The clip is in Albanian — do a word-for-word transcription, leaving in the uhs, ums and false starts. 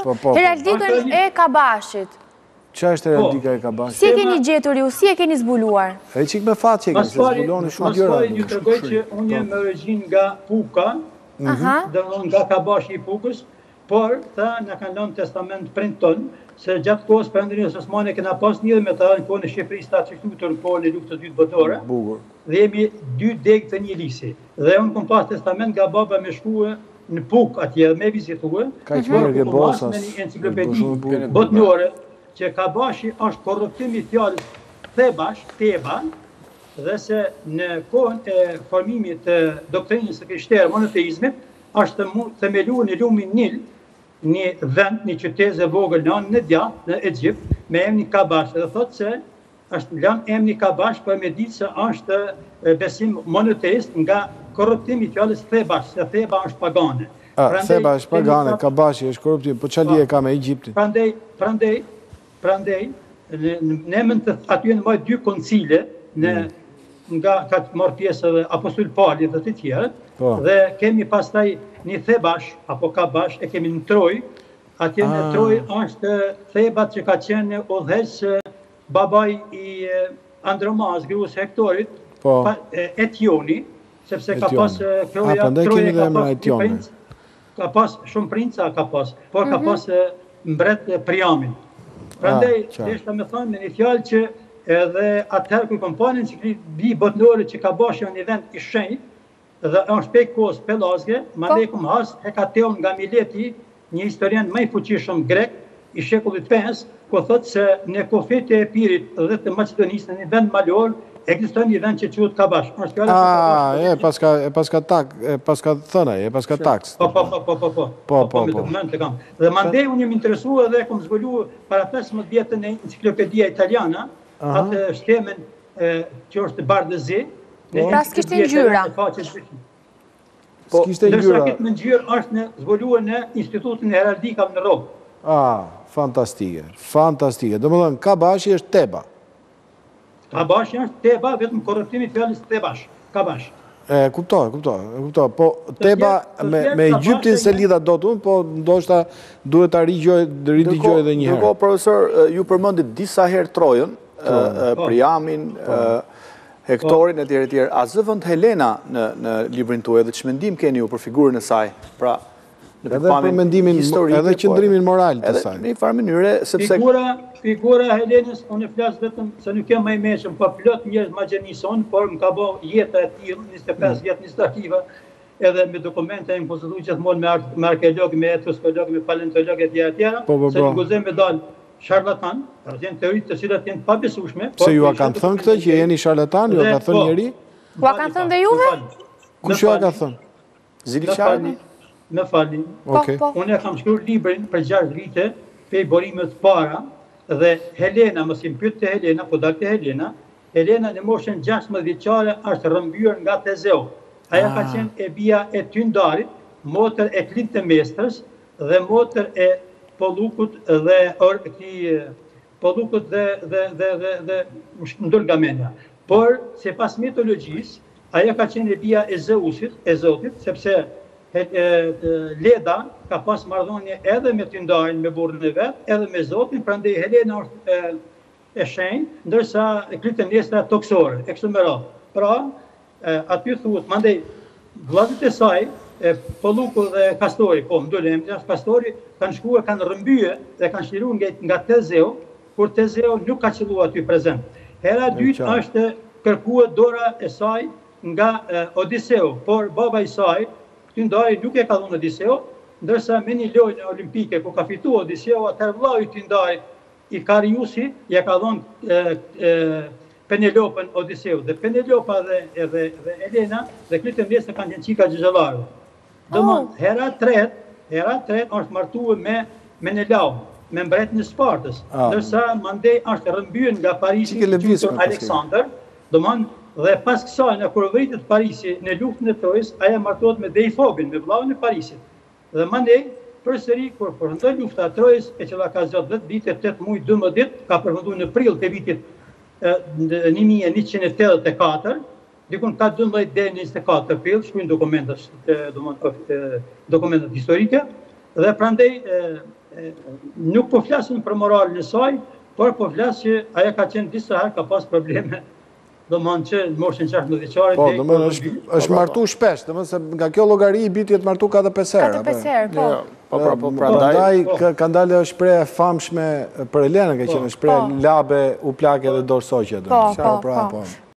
Heraldikën e Kabashit. Qa është heraldika e Kabashit? Si e keni gjetur ju, si e keni zbuluar? E qik me fatë që e keni, se zbuloni shumë gjëra. Mas pari një tërgoj që unë jem me regjin nga Puka, dhe nga Kabashi i Pukës, por ta në kanë lënë testament prind ton, se gjatë kohës Perëndimit Osmani kena pas një me ta në kohën e Shqipërisë ta çështuar në kohën e luftës së dytë botërore. Dhe jemi dy degë të një lisi. Dhe unë kom pas testament nga baba me shkuë në Puk atje me vizituë, ka që mërë ke bosas, me një enciklopedi botnore, që Kabashi është korruptimi i fjalës Thebash, Teba, dhe se në kohën e formimit të doktrinës së krishterë monoteizmit, është themeluar në lumin Nil, një vend, një qytet e vogël në anën e djathtë në Egjipt, me emrin Kabash, dhe thotë se është lënë emri Kabash për me ditë se është besim monoteist nga korruptimi i fjalës Thebash, se Theba është pagane. Theba është pagane, Kabashi është korruptim, po çfarë lidhje ka me Egjiptin? Prandaj, prandaj, prandaj, ne mund të aty në më dy koncile, në nga ka të marrë pjesë edhe apostol Pali dhe të tjerë, dhe kemi pastaj një Thebash apo Kabash e kemi në Troj, atje në Troj është Thebat që ka qenë udhëheqës babaj i Andromas, gruas Hektorit, Etioni, sepse ka pas Troja, Troja ka pas princ, ka pas shumë princa ka pas, por ka pas mbret Priamin. Prandaj, deshta me thonë në një fjalë që edhe atëherë kur kompanin enciklopedi botnore që Kabashi është një vend i shenjtë, dhe është pej kohës Pelazge, mandej kum has Hekateon nga Mileti, një historian më i fuqishëm grek i shekullit pesë, ku thotë se në kofet e Epirit dhe të Maqedonisë në një vend malor ekziston një vend që quhet Kabash. Ah, e paska e paska tak, e paska thënë, e paska taks. Po po po po po po. Po po po. Me kam. Dhe mandej unë jam interesuar dhe kam zbuluar para pesëmbëdhjetë vjetën në enciklopedia italiana, atë shtemen që është Bardëzi. Pra s'kishte ngjyra. Po, s'kishte ngjyra. Ndërsa këtë ngjyrë është në zbuluar në Institutin e Heraldikave në Rom. Ah, fantastike, fantastike. Domethënë Kabashi është Teba. Kabashi është Teba, vetëm korruptimi i fjalës Thebash, Kabash. E kuptoj, kuptoj, kuptoj. Po Teba me me Egjiptin se lidha dot unë, po ndoshta duhet ta rigjoj, ridigjoj edhe një herë. Ndërkohë profesor, ju përmendit disa herë Trojën, Priamin, Hektorin e tjerë e tjerë. A zë vend Helena në në librin tuaj dhe çmendim keni ju për figurën e saj? Pra edhe për mendimin, edhe qëndrimin moral të saj. Në një farë mënyrë, sepse figura figura e Helenës, unë flas vetëm se nuk jam më i mëshëm, po plot njerëz ma gjenison, por më ka bë jeta e tillë, njëzet e pesë vjet administrative, edhe me dokumente e më konsultu gjithmonë me, me arkeolog, me etnoskolog, me paleontolog e tjera tjera, po, po, po. se nuk guzem me dalë sharlatan, janë teoritë të cilat janë pabesueshme. Pse ju a kanë thënë këtë që jeni sharlatan, ju a ka thënë njëri? Ku a kanë thënë dhe juve? Kush ju a ka thënë? Ziliqani? Me falin. Unë e kam shkruar librin për gjashtë vite, pe borimet para, dhe Helena, mos i pyet te Helena, po dal te Helena, Helena në moshën gjashtëmbëdhjetë vjeçare është rrëmbyer nga Tezeu. Aja ka qenë e bia e Tyndarit, motër e Klintemestrës dhe motër e Pollukut dhe or këtij Pollukut dhe dhe dhe dhe dhe Ndërgamenda. Por sipas mitologjisë, aja ka qenë e bia e Zeusit, e Zotit, sepse Leda ka pas marrëdhënie edhe me Tyndarin, me burrin e vet, edhe me Zotin, prandaj Helena është e shenjtë, ndërsa Klintemnestra toksore, e kështu me radhë. Pra, aty thuhet, mandej vllazët e saj, Polluku dhe Kastori, po, më dole, Kastori kanë shkuar, kanë rrëmbyer dhe kanë shliruar nga, nga Tezeu, kur Tezeu nuk ka qelluar aty prezent. Hera e dytë është kërkuar dora e saj nga Odiseu, por baba i saj Tyndari nuk e ka dhënë Odiseu, ndërsa me një lojë olimpike ku ka fituar Odiseu, atëherë vllau i Tyndarit, i Kariusi, ja ka dhënë Penelopën Odiseu. Dhe Penelopa dhe, dhe, dhe Elena dhe Klintemnestra kanë qenë çika xhexhallarë. Domthon, hera e tretë, hera e tretë është martuar me Menelau, me mbretën e Spartës, ndërsa mandej është rrëmbyer nga Parisi i Aleksandër, domthon. Dhe pas kësaj, në kur vritet Parisi në luftën e Trojës, aja martohet me Deifobin, me vllaun e Parisit. Dhe mandej, përsëri, kur përfundoi lufta e Trojës, e cila ka zgjat vetë vite tetë muaj dymbëdhjetë, ka përfunduar në prill të vitit një mijë e njëqind e tetëdhjetë e katër, dikun ka dymbëdhjetë deri në njëzet e katër prill, shkruajnë dokumentat, dokumentat historike, dhe prandej nuk po flasin për moralin e saj, por po flas që aja ka qenë disa herë ka pas probleme, do më në që në moshën gjashtëmbëdhjetë vjeçare. Po, do më është martu shpesh, do më se nga kjo logari i biti jetë martu katër pesë herë. katër pesë herë, po. Po, pra, po, pra, Prandaj ka ndalë është shprehje e famshme për Elenën, ka qenë shprehje labe u plake dhe dorë soqe. Po, po, po.